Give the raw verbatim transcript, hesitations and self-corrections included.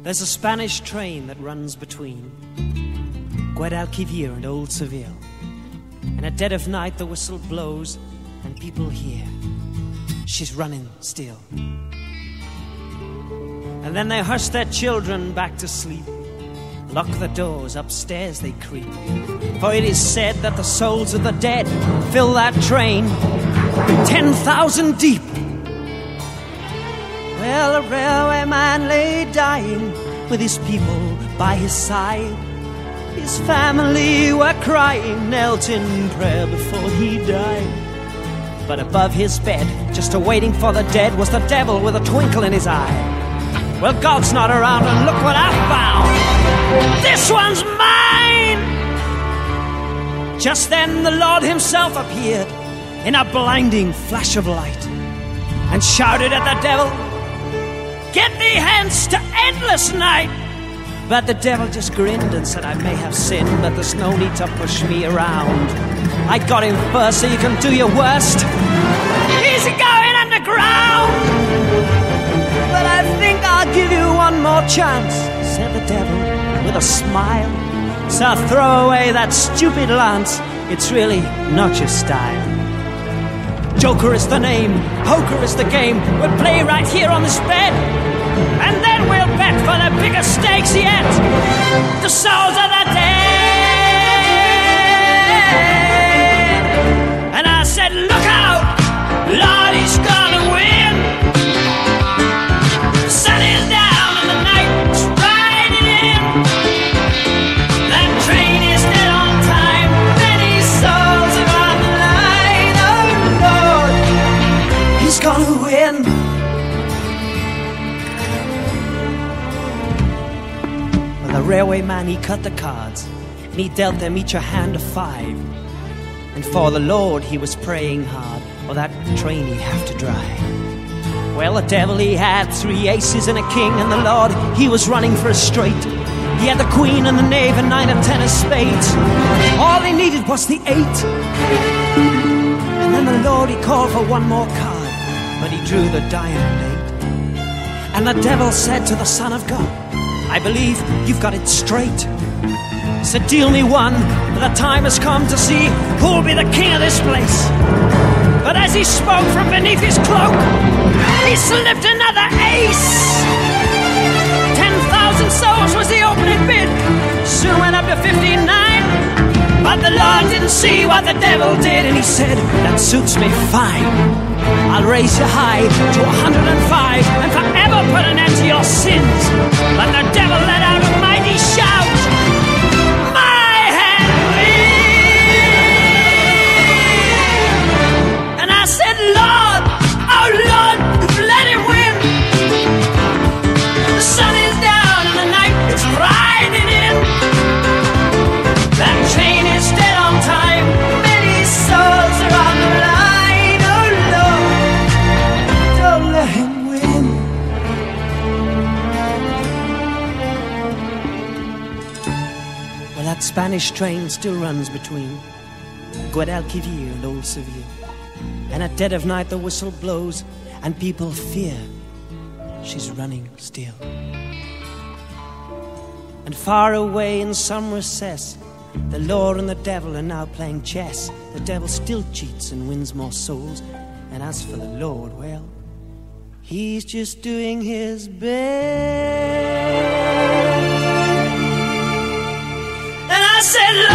There's a Spanish train that runs between Guadalquivir and Old Seville. And at dead of night the whistle blows and people hear she's running still. And then they hush their children back to sleep, lock the doors, upstairs they creep. For it is said that the souls of the dead fill that train ten thousand deep. Well, a railway man lay dying with his people by his side. His family were crying, knelt in prayer before he died. But above his bed, just awaiting for the dead, was the devil with a twinkle in his eye. Well, God's not around, and look what I found. This one's mine! Just then the Lord himself appeared in a blinding flash of light and shouted at the devil, "Get thee hence to endless night!" But the devil just grinned and said, "I may have sinned, but there's no need to push me around. I got him first, so you can do your worst. Easy going underground. But I think I'll give you one more chance," said the devil with a smile. "So throw away that stupid lance, it's really not your style. Joker is the name, poker is the game. We'll play right here on this bed, and then we'll bet for the bigger stakes yet, the souls of the dead." And I said, "Look out, Lord, he's gonna win. The sun is down and the night's riding in. That train is dead on time, many souls are on the line. Oh Lord, he's gonna win." The railway man, he cut the cards, and he dealt them each a hand of five. And for the Lord he was praying hard, or that train he'd have to drive. Well, the devil, he had three aces and a king, and the Lord, he was running for a straight. He had the queen and the knave and nine and ten of spades. All he needed was the eight. And then the Lord, he called for one more card, but he drew the diamond eight. And the devil said to the Son of God, "I believe you've got it straight. So deal me one, for the time has come to see who'll be the king of this place." But as he spoke from beneath his cloak, he slipped another ace. Ten thousand souls was the opening bid, soon went up to fifty-nine. But the Lord didn't see what the devil did, and he said, "That suits me fine. I'll raise you high to a hundred and five, and forever put an end to your sins." But the devil let out a mighty shout, "My hand wins!" And I said, "Lord, oh Lord, let him win. The sun is down and the night is riding in. That train is dead on time, many souls are on the line. Oh Lord, don't let him win." Well, that Spanish train still runs between Guadalquivir and Old Seville. And at dead of night the whistle blows and people fear she's running still. And far away in some recess, the Lord and the devil are now playing chess. The devil still cheats and wins more souls, and as for the Lord, well, he's just doing his best. And I said,